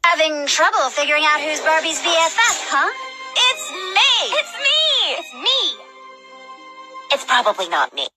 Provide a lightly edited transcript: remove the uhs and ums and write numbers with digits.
Having trouble figuring out who's Barbie's BFF, huh? It's me! It's me! It's me! It's probably not me.